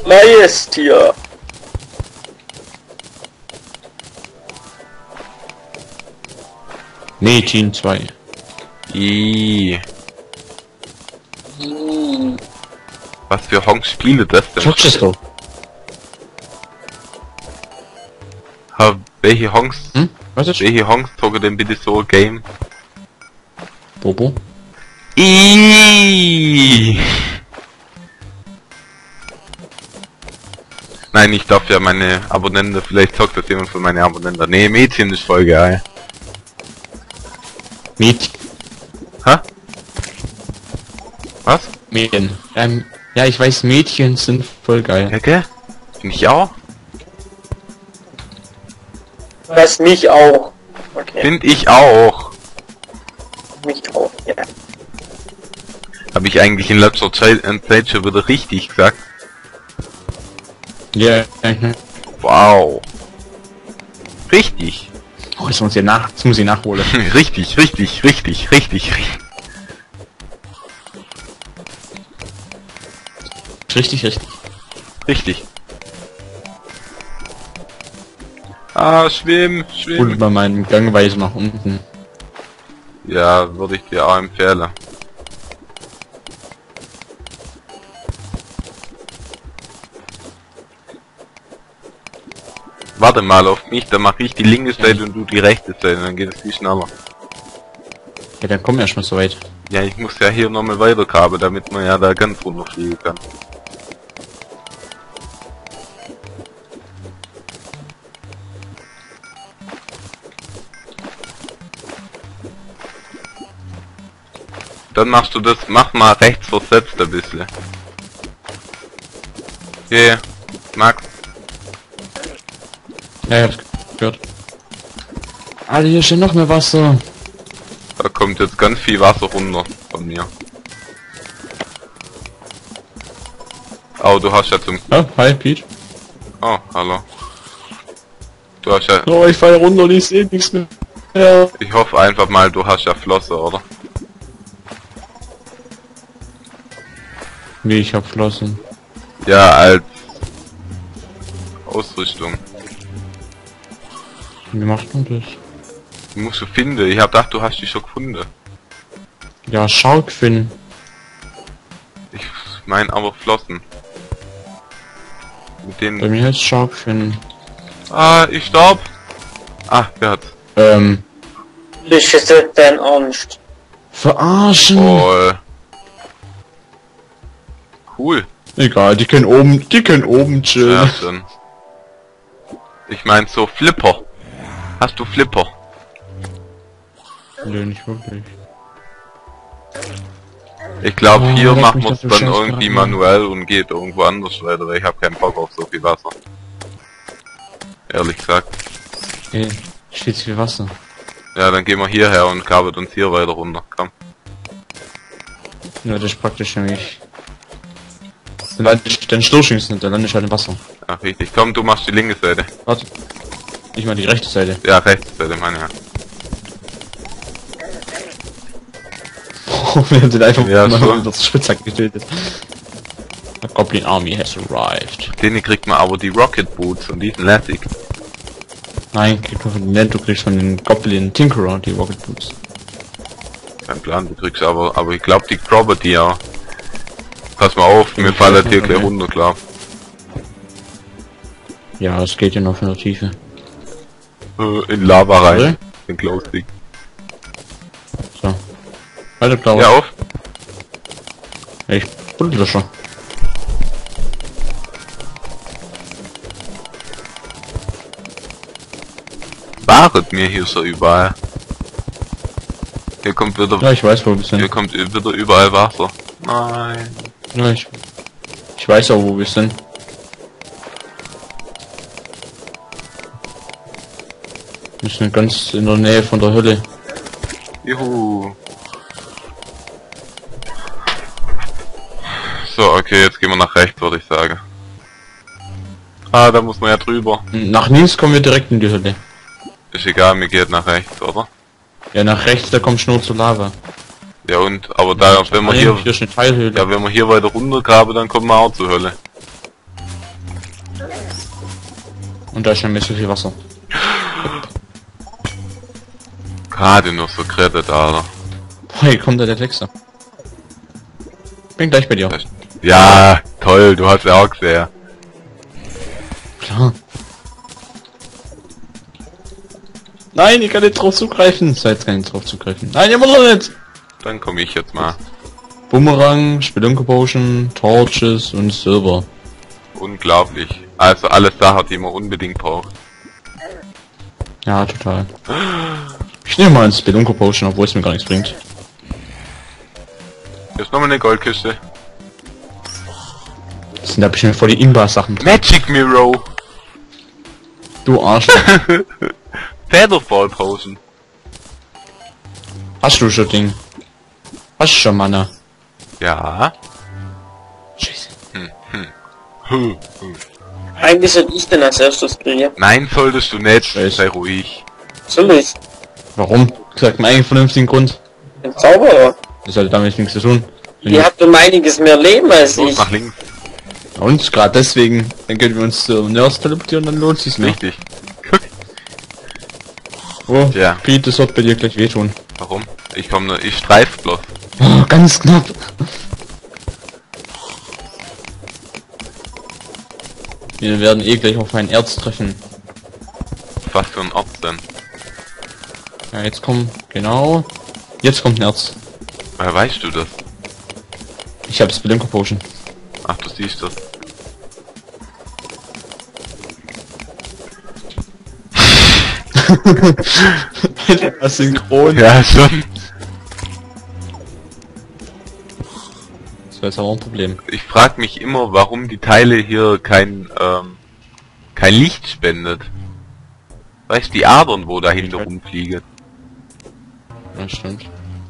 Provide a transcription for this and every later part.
Neues Tier. Mädchen 2. Was für Honks spiele das denn? Rochester. Welche Honks? Was ist? Welche Honks zocken denn bitte so ein Game? Bobo? Nein, ich darf ja meine Abonnenten, vielleicht zockt das jemand von meinen Abonnenten. Nee, Mädchen ist voll geil. Mädchen. Hä? Was? Mädchen. Ja, ich weiß, Mädchen sind voll geil. Ja, gell? Finde ich auch. Was mich auch. Okay. Finde ich auch. Mich auch, ja. Habe ich eigentlich in letzter Zeit schon wieder richtig gesagt? Ja, Wow. Richtig. Oh, jetzt muss ich nachholen. Richtig. Richtig. Richtig. Ah, schwimm. Und bei meinem Gangweise nach unten. Ja, würde ich dir auch empfehlen. Warte mal auf mich, dann mache ich die linke Seite und du die rechte Seite, dann geht es viel schneller. Ja, dann kommen wir erstmal so weit. Ja, ich muss ja hier nochmal weitergraben, damit man ja da ganz runterfliegen kann. Dann machst du das, mach mal rechts versetzt ein bisschen. Okay, Max. Ja, ich hab's gehört. Alter, hier steht noch mehr Wasser. Da kommt jetzt ganz viel Wasser runter von mir. Oh, du hast ja zum... Ja, hi, Pete. Oh, hallo. Du hast ja... Oh, ich fall runter und ich seh nichts mehr. Ja. Ich hoffe einfach mal, du hast ja Flosse, oder? Wie, ich hab Flossen. Ja, als... Ausrüstung. Wie macht man das? Die musst du finden. Ich hab gedacht, du hast die schon gefunden. Ja, Sharkfin. Ich mein aber Flossen. Mit Bei denen... mir heißt Sharkfin. Ah, ich stopp! Ah, wer hat's? Das ist dein Ernst. Verarschen! Oh. Cool. Egal, die können oben chillen. Ja, dann. Ich mein so Flipper. Hast du Flipper? Nö, nicht wirklich. Ich glaube, Oh, hier leck machen mich wir es doch dann so scheiß irgendwie Granate. manuell und geht irgendwo anders weiter, weil ich habe keinen Bock auf so viel Wasser. Ehrlich gesagt. Ey, steht viel Wasser. Ja, dann gehen wir hierher und kabelt uns hier weiter runter. Komm. Ja, das ist praktisch nämlich. Dann lande ich den Stoßschießen und dann lande ich halt im Wasser. Ja, richtig. Komm, du machst die linke Seite. Warte. Ich mal die rechte Seite. Ja, rechte Seite, meine ja. Wir haben den einfach Ja, mal schon. mit der Spitzhack getötet. The Goblin Army has arrived. Denen kriegt man aber die Rocket Boots und die sind lässig. Nein, kriegst du von den du kriegst von den Goblin Tinkerer die Rocket Boots. Kein Plan, du kriegst aber ich glaube die Dropper die ja. Pass mal auf, mir Ich fallen weiß hier nicht, gleich okay. runter, klar. Ja, es geht ja noch von der Tiefe. In Lava rein. Oder? In Glowstick. So. Hallo Klaus. Ja, auf. Ich buddel das schon. Waret mir hier so überall. Hier kommt wieder, Ja, ich weiß, wo wir hier sind. kommt wieder überall Wasser. Nein. Ja, ich weiß auch, wo wir sind. Wir sind ganz in der Nähe von der Hölle. Juhu. So, okay, jetzt gehen wir nach rechts, würde ich sagen. Ah, da muss man ja drüber. Nach links kommen wir direkt in die Hölle. Ist egal, mir geht nach rechts, oder? Ja, nach rechts, da kommt Schnur zur Lava. Ja und, aber da, wenn wir hier, Hier ist eine Teilhöhle. ja, wenn wir hier weiter runtergraben, dann kommen wir auch zur Hölle. Und da ist schon nicht so viel Wasser. Gerade noch so gerettet, Alter. Boah, hier kommt der Texter. Bin gleich bei dir. Ja, toll, du hast ja auch gesehen. Klar. Nein, ich kann nicht drauf zugreifen. So, jetzt kann ich drauf zugreifen. Nein, immer noch nicht. Dann komme ich jetzt mal. Bumerang, Spelunke Potion, Torches und Silber. Unglaublich. Also alles Sachen, die man unbedingt braucht. Ja, total. Ich nehme mal ein Spelunke Potion, obwohl es mir gar nichts bringt. Hier ist nochmal eine Goldkiste. Das sind da bestimmt voll die Imba-Sachen drin. Magic Mirror. Du Arsch. Featherfall Potion. Hast du schon Ding? Hast du schon Mana? Ja. Scheiße. Eigentlich sollte ich denn als erstes kriegen. Nein, solltest du nicht. Scheiße. Sei ruhig. Soll ich? Warum? Sagt mir einen vernünftigen Grund. Ein Zauberer. Das sollte damit nichts zu tun. Ihr habt um einiges mehr Leben als Los ich. nach links. Und gerade deswegen, dann können wir uns zu Nurse teleportieren, dann lohnt sich's mehr. Richtig. Guck. Oh, Ja. Pete, das wird bei dir gleich wehtun. Warum? Ich komme nur, ich streif bloß. Oh, ganz knapp. Wir werden eh gleich auf ein Erz treffen. Was für ein Ort denn? Ja, jetzt kommt, genau. Jetzt kommt ein Erz. Woher weißt du das? Ich habe Spelunker Potion. Ach, du siehst das. Das synchron. Ja, schon. Das wäre jetzt aber ein Problem. Ich frag mich immer, warum die Teile hier kein Licht spendet. Weißt du, die Adern, wo dahinter rumfliegen. Ja, stimmt.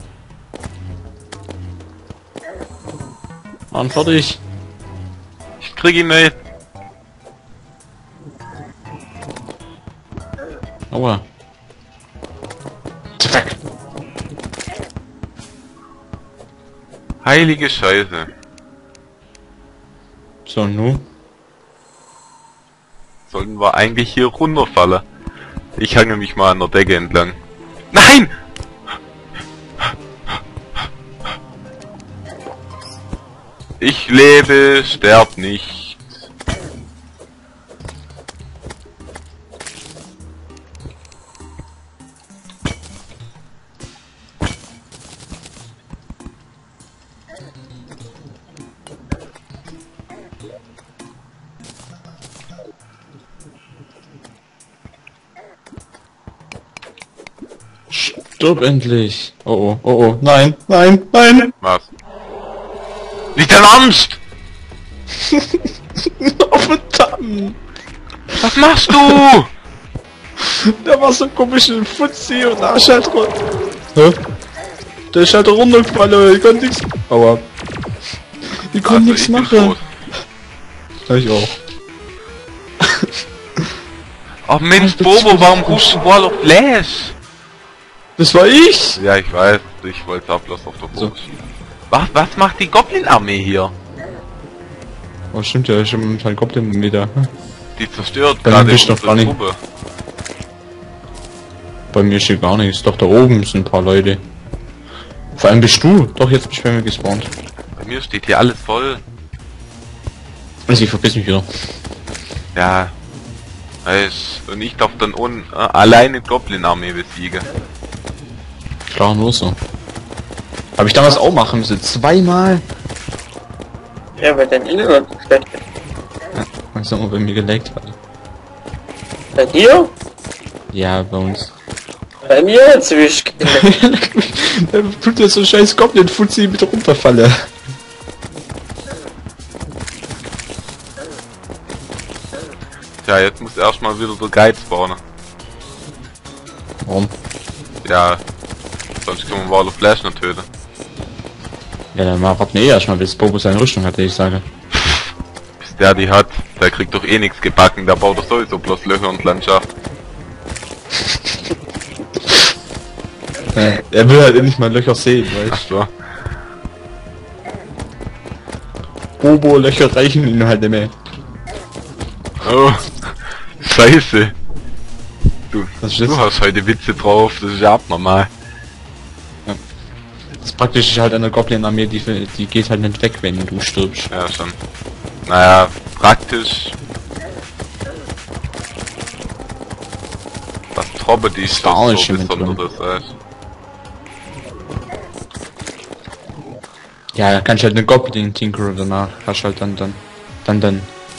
Mann, fertig. Ich krieg ihn nicht. Aua. Zack. Heilige Scheiße. So, nu. Sollten wir eigentlich hier runterfallen. Ich hange mich mal an der Decke entlang. Nein! Ich lebe, sterb nicht. Stirb endlich. Oh oh, oh oh. Nein, nein, nein. Was? Nicht dein Ernst! Oh verdammt. Was machst du? Der war so komisch in Fuzzi und da ist halt Hä? Der ist halt runtergefallen, ich konnte nichts. Aua. Ich konnte nichts ich bin machen. tot. Ja, ich auch. Ach Mensch, Alter, Bobo, warum rufst du Wall of Flash? Das war ich! Ja, ich weiß, ich wollte auch bloß auf der So. Brust schießen. Was macht die Goblin-Armee hier? Oh stimmt ja, ich habe momentan Goblin wieder. Die zerstört Dann gerade bist du doch unsere gar nicht- Truppe. Bei mir steht gar nichts, doch da oben sind ein paar Leute. Vor allem bist du. Doch, jetzt bin ich bei mir gespawnt. Bei mir steht hier alles voll. Also ich verpiss mich wieder. Ja. Und ich darf dann alleine Goblin-Armee besiegen. Klar, nur so. Habe ich damals auch machen müssen, zweimal. Ja, weil dein Internet schlecht ist. Was auch mal bei mir gelaggt hat. Bei dir? Ja, bei uns. Bei mir inzwischen. Da tut ja so scheiß Goblin-Fuzzi mit runterfalle. Tja, jetzt muss erstmal wieder der Guide spawnen. Warum? Ja. Sonst können wir Wall of Flash noch töten. Ja, dann warten wir eh erstmal, bis Bobo seine Rüstung hat, ich sage. Bis der die hat, der kriegt doch eh nichts gebacken, der baut doch sowieso bloß Löcher und Landschaft. Er will halt endlich mal Löcher sehen, Ach weißt so. du. Bobo Löcher reichen ihn halt nicht mehr. Oh. Scheiße. Was ist Du das? hast heute Witze drauf, das ist ja abnormal. Das Praktische ist halt eine Goblin-Armee, die geht halt nicht weg, wenn du stirbst. Ja, schon. Naja, praktisch. Was Trobbe die ist gar so nicht mit Besonderes, weißt. Ja, da kannst du halt eine Goblin-Tinkerer danach. Hast halt dann. Dann.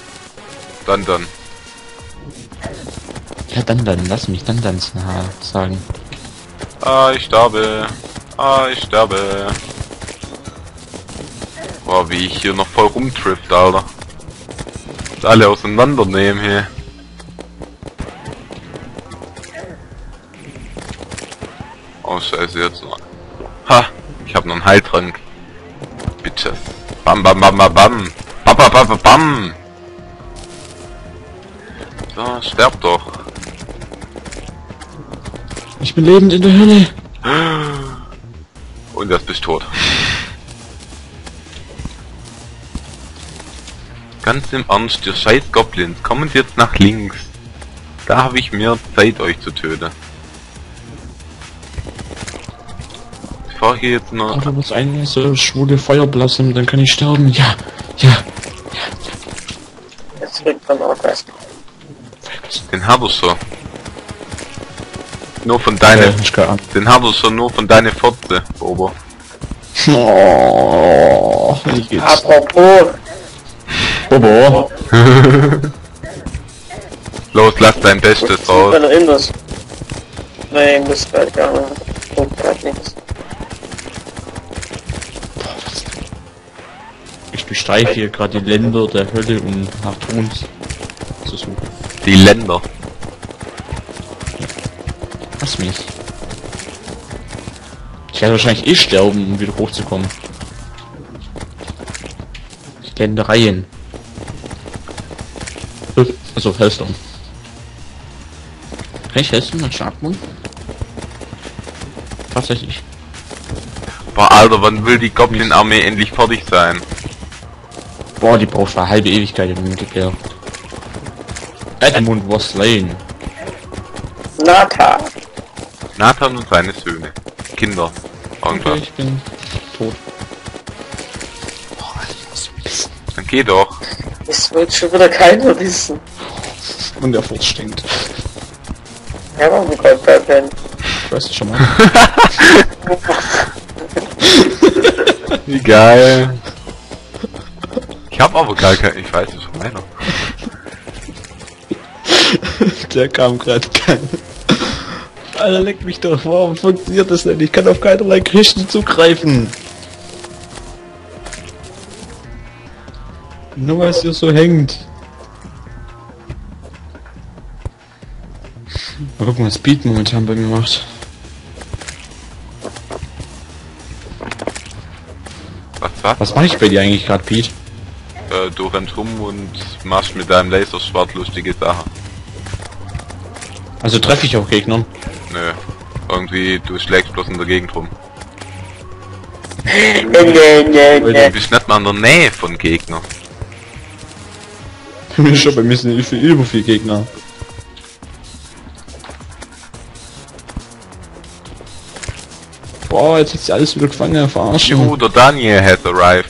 Ja, dann, lass mich dann sagen. Ah, ich sterbe. Ah, ich sterbe. Boah, wie ich hier noch voll rumtrifft, Alter. Und alle auseinandernehmen hier. Oh, scheiße, jetzt noch. Ha, ich hab noch einen Heiltrank. Bitches. Bam, bam, bam, bam, bam. Bam, bam, bam, bam, bam. So, sterb doch. Ich bin lebend in der Hölle. Und das bist tot. Ganz im Ernst, ihr scheiß Goblins, kommen Sie jetzt nach links. Da habe ich mehr Zeit, euch zu töten. Ich fahre hier jetzt noch... Oh, du musst eine so schwule Feuerblasen, dann kann ich sterben. Ja. Jetzt kriegt man auch was. Den hab ich schon. Nur von deiner... Den hab ich schon nur von deiner Fotze, Bobo. Oh, wie geht's? Apropos, Bobo. Los, lass dein Bestes raus. wenn du in das. Nee, ich muss bald gar nicht. Und grad nichts. Ich bestreiche hier gerade die Länder der Hölle, um nach Tons zu suchen. Die Länder. Lass mich. Ich werde wahrscheinlich eh sterben, um wieder hochzukommen. Die Ländereien. Also Hellstone. Kann ich Hellstone als Startmund? Tatsächlich. Boah, Alter, wann will die Goblin-Armee endlich fertig sein? Boah, die braucht eine halbe Ewigkeit im Multiplayer. Edmund was slain. Nata. Nathan und seine Söhne. Kinder. Irgendwas. Okay, ich bin tot. Dann geh doch. Das wird schon wieder keiner wissen. Und der Furz stinkt. Ja, warum kommt da denn? Ich weiß es schon mal. Wie geil. Ich hab aber gar kein... Ich weiß es schon meiner. Der kam gerade kein. Alter, leck mich doch. Warum funktioniert das denn? Ich kann auf keinerlei Kisten zugreifen. Nur weil es hier so hängt. Mal gucken, was Beat momentan bei mir macht. Was mache ich bei dir eigentlich gerade, Pete? Du rennst rum und machst mit deinem Laserschwert lustige Sachen. Also treffe ich auch Gegner. Nö. Irgendwie, du schlägst bloß in der Gegend rum. Du bist nicht mal in der Nähe von Gegner. Schon bei mir sind über viel Gegner. Boah, jetzt hat sie alles wieder gefangen, verarschen. Juhu, der Daniel has arrived.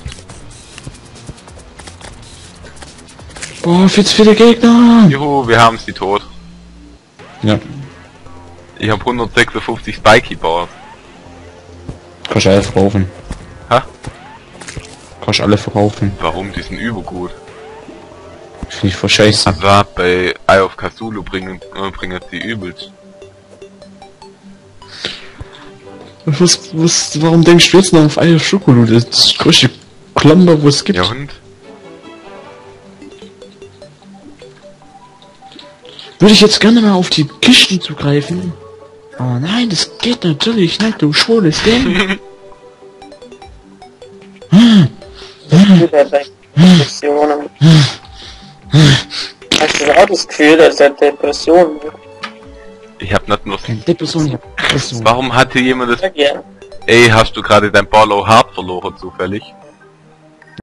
Boah, viel zu viele Gegner. Juhu, wir haben sie tot. Ja. Ich habe 156 Spiky Bars. Kannst alle verkaufen. Ha? Kannst alle verkaufen. Warum? Die sind übergut. Finde ich voll scheiße. Also bei Eye of Cthulhu bringen die übelst. Warum denkst du jetzt noch auf Eier Schokolade? Das ist das größte Klomber, wo es gibt. Ja und? Würde ich jetzt gerne mal auf die Kisten zugreifen. Aber nein, das geht natürlich nicht, du schwules Ding. Depressionen. Hast du auch das Gefühl, dass er Depressionen wird? Ich hab nicht nur... Keine Depression, ich hab Aggression. Warum hatte jemand das... Ja, gern. Ey, hast du gerade dein Barlow Hart verloren zufällig?